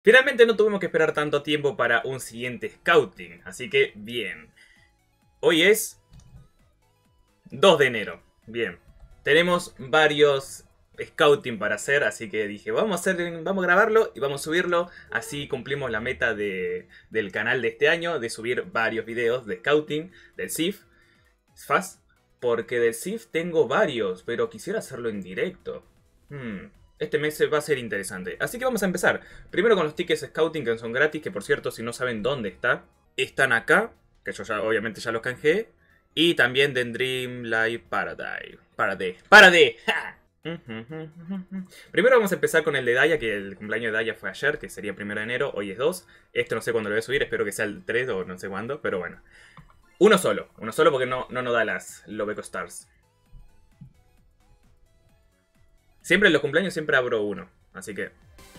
Finalmente no tuvimos que esperar tanto tiempo para un siguiente scouting, así que bien. Hoy es 2 de enero, bien. Tenemos varios scouting para hacer, así que dije, vamos a grabarlo y vamos a subirlo, así cumplimos la meta del canal de este año, de subir varios videos de scouting, del SIF, FAS, porque del SIF tengo varios, pero quisiera hacerlo en directo. Este mes va a ser interesante. Así que vamos a empezar. Primero con los tickets scouting que son gratis, que por cierto, si no saben dónde están acá, que yo ya obviamente ya los canjeé. Y también de Dream Live Paradise. ¡Paradise! ¡Ja! Primero vamos a empezar con el de Daya, que el cumpleaños de Daya fue ayer, que sería 1 de enero, hoy es 2. Este no sé cuándo lo voy a subir, espero que sea el 3 o no sé cuándo, pero bueno. Uno solo porque no nos da las Lobeco Stars. Siempre en los cumpleaños siempre abro uno, así que...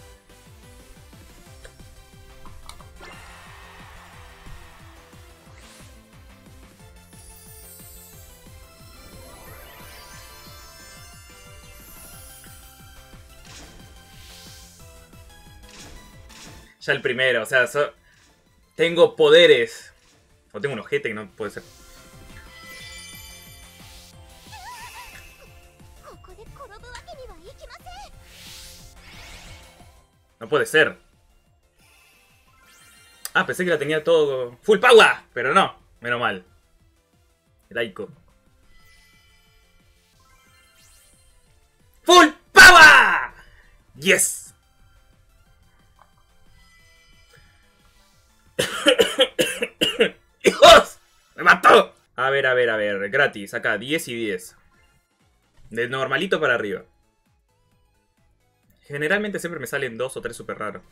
Ya el primero, o sea, tengo poderes. O tengo un ojete que no puede ser. No puede ser. Ah, pensé que la tenía todo... ¡Full power! Pero no, menos mal. Laico. ¡Full power! ¡Yes! ¡Hijos! ¡Me mató! A ver. Gratis, acá, 10 y 10. De normalito para arriba. Generalmente siempre me salen 2 o 3 super raros.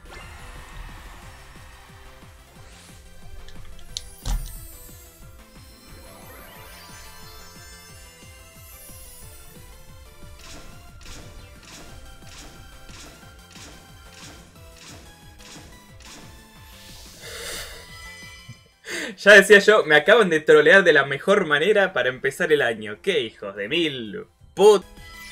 Ya decía yo, me acaban de trolear de la mejor manera para empezar el año. ¡Qué hijos de mil! ¡Put!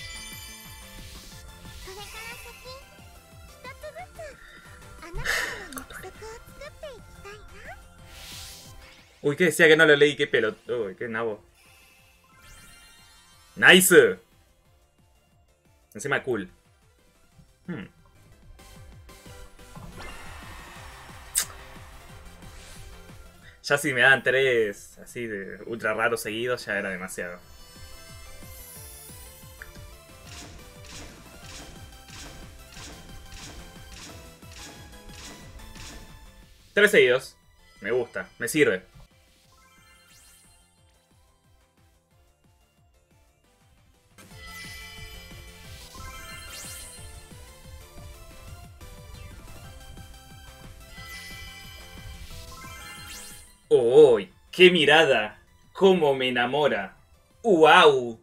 Uy, ¿qué decía que no lo leí? ¡Qué pelo! Uy, qué nabo. ¡Nice! Encima cool. Ya si me dan 3 así de ultra raros seguidos, ya era demasiado. Tres seguidos. Me gusta, me sirve. ¡Oh! ¡Qué mirada! ¡Cómo me enamora! ¡Wow!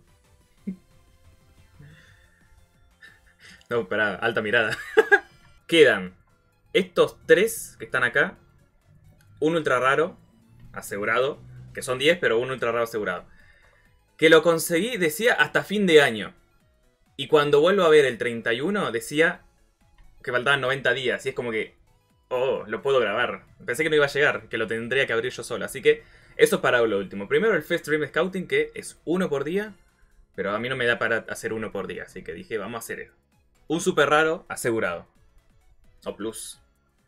No, espera, alta mirada. Quedan estos 3 que están acá. Un ultra raro, asegurado. Que son 10, pero un ultra raro asegurado. Que lo conseguí, decía, hasta fin de año. Y cuando vuelvo a ver el 31, decía que faltaban 90 días. Y es como que... Oh, lo puedo grabar. Pensé que no iba a llegar, que lo tendría que abrir yo solo. Así que eso es para lo último. Primero el Fest Dream Scouting, que es 1 por día. Pero a mí no me da para hacer 1 por día. Así que dije, vamos a hacer eso. Un super raro asegurado. O plus.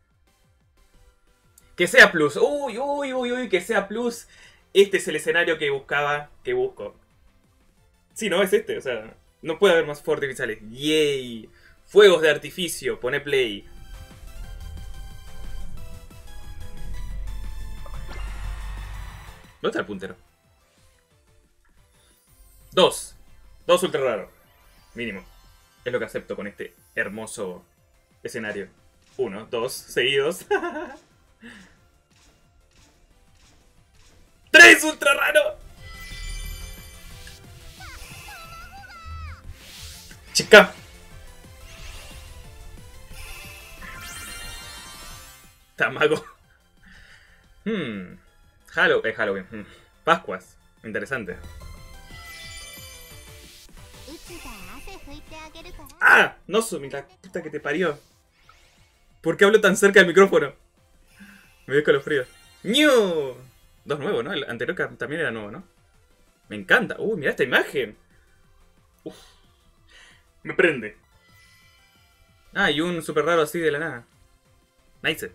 Que sea plus. Uy, que sea plus. Este es el escenario que buscaba, que busco. Sí, no, es este. O sea, no puede haber más fuegos artificiales. Yay. Fuegos de artificio. Pone play. ¿Dónde está el puntero? 2. 2 ultra raros. Mínimo. Es lo que acepto con este hermoso escenario. 1, 2, seguidos. 3 ultra raro. Chica. Tamago. Halloween. Pascuas. Interesante. ¡Ah! No, Sumi, la puta que te parió. ¿Por qué hablo tan cerca del micrófono? Me dio escalofrío. ¡Ñu! Dos nuevos, ¿no? El anterior también era nuevo, ¿no? Me encanta. Uy, mira esta imagen. Uf. Me prende. Ah, y un super raro así de la nada. Nice.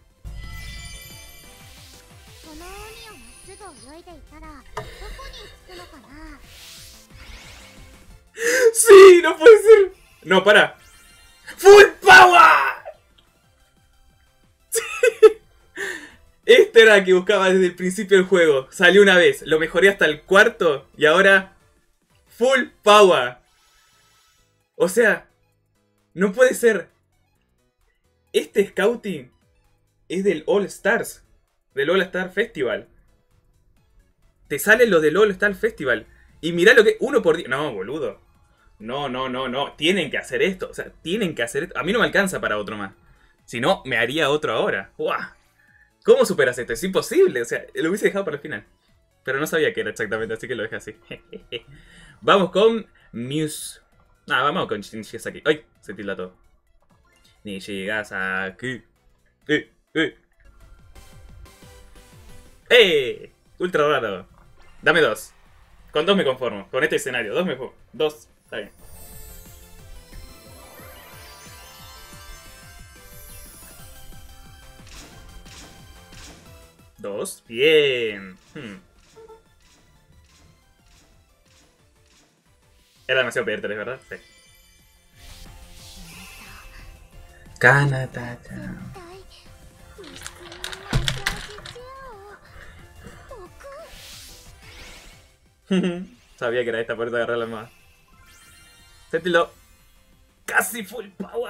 ¡Sí! ¡No puede ser! No, para. ¡Full power! Este era el que buscaba desde el principio del juego. Salió una vez, lo mejoré hasta el cuarto y ahora... ¡Full power! O sea... No puede ser. Este Scouting es del All Stars. Del All Star Festival. Te sale lo del All Star Festival. Y mirá lo que... Uno por día... No, boludo. No, no, no, no. Tienen que hacer esto. O sea, tienen que hacer esto. A mí no me alcanza para otro más. Si no, me haría otro ahora. ¡Uah! ¿Cómo superas esto? Es imposible. O sea, lo hubiese dejado para el final. Pero no sabía qué era exactamente, así que lo dejé así. Vamos con Muse. Ah, vamos con Nishigasaki. ¡Ay! Se tilda todo. Nishigasaki. ¡Eh! Ultra raro. Dame dos. Con dos me conformo. Con este escenario. Dos me conformo. Dos. Está bien. Dos. Bien. Era demasiado pedir tres, ¿verdad? Sí. Kanata-chan. Sabía que era esta, por eso agarré la más. Sétilo. Casi full power.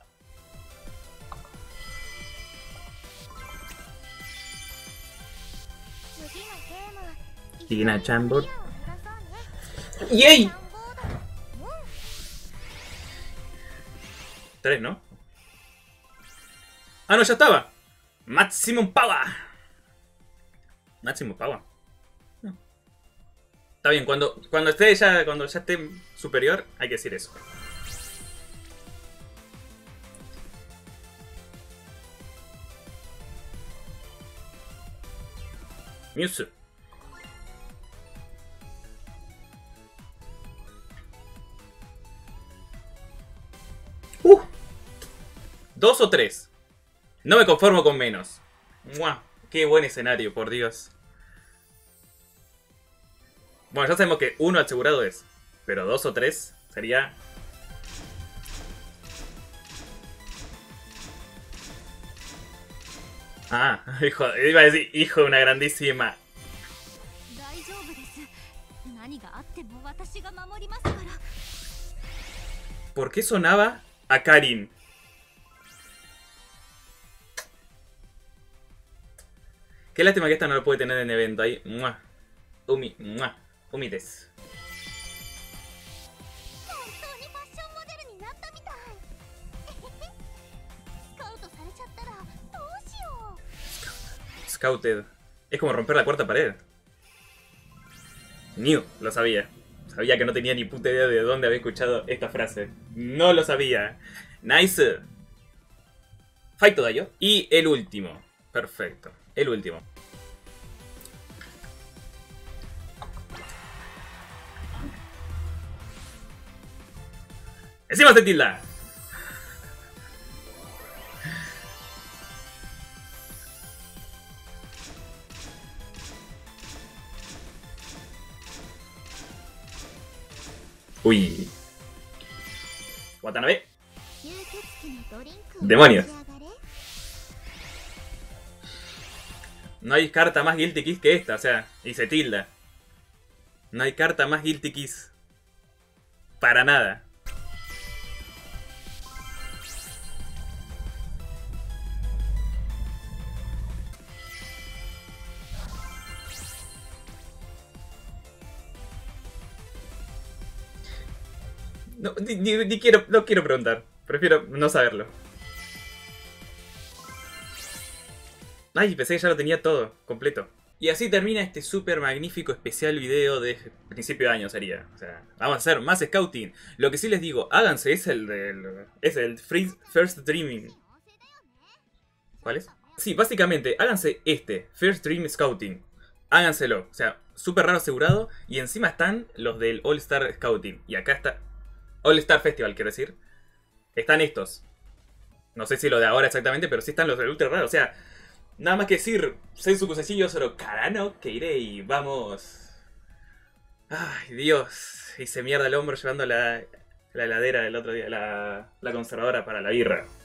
Tina Chambord. ¡Yay! 3, ¿no? Ah, no, ya estaba. Maximum Power. Maximum Power. No. Está bien, cuando ya esté superior, hay que decir eso. Muse. ¿2 o 3? No me conformo con menos. ¡Mua! ¡Qué buen escenario, por Dios! Bueno, ya sabemos que 1 asegurado es. Pero 2 o 3 sería... Ah, hijo, iba a decir hijo de una grandísima. ¿Por qué sonaba a Karin? Qué lástima que esta no lo puede tener en evento ahí. ¡Mua! Umites. Scouted. Es como romper la cuarta pared. New, lo sabía. Sabía que no tenía ni puta idea de dónde había escuchado esta frase. No lo sabía. Nice. Fight Dayo. Y el último. Perfecto. El último. ¡Encima se tilda! Uy. Watanabe. Demonios. No hay carta más Guilty Kiss que esta, o sea, y se tilda. No hay carta más Guilty Kiss. Para nada. No, no quiero preguntar. Prefiero no saberlo. Ay, pensé que ya lo tenía todo, completo. Y así termina este súper magnífico especial video de principio de año sería. O sea, vamos a hacer más scouting. Lo que sí les digo, háganse, es el First Dreaming. ¿Cuál es? Sí, básicamente, háganse este, First Dream Scouting. Háganselo. O sea, súper raro asegurado. Y encima están los del All Star Scouting. Y acá está... All Star Festival, quiero decir. Están estos. No sé si lo de ahora exactamente, pero sí están los del ultra raro. O sea, nada más que decir, Sensu Kuseishi Soro Karano, que iré y vamos. Ay, Dios. Hice mierda el hombro llevando la heladera del otro día, la conservadora para la birra.